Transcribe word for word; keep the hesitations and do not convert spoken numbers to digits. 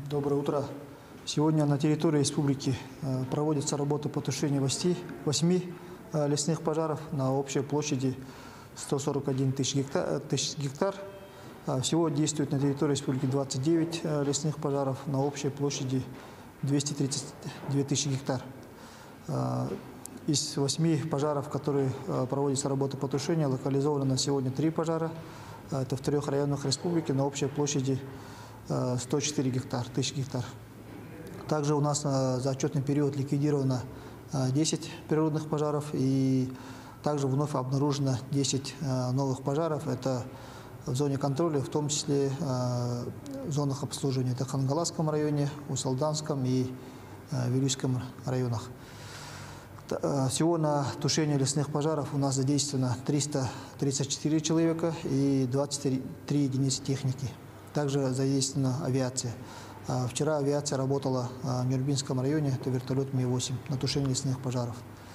Доброе утро. Сегодня на территории республики проводится работа по тушению восьми лесных пожаров на общей площади сто сорок один тысяч гектар. Всего действует на территории республики двадцать девять лесных пожаров на общей площади двести тридцать две тысячи гектар. Из восьми пожаров, которые проводятся работа по тушению, локализовано на сегодня три пожара. Это в трех районах республики на общей площади сто четыре гектар, тысяч гектар. Также у нас за отчетный период ликвидировано десять природных пожаров, и также вновь обнаружено десять новых пожаров. Это в зоне контроля, в том числе в зонах обслуживания. Это в Хангаласском районе, Усалданском и Вилюйском районах. Всего на тушение лесных пожаров у нас задействовано триста тридцать четыре человека и двадцать три единицы техники. Также задействована авиация. Вчера авиация работала в Нюрбинском районе, это вертолет Ми восемь, на тушение лесных пожаров.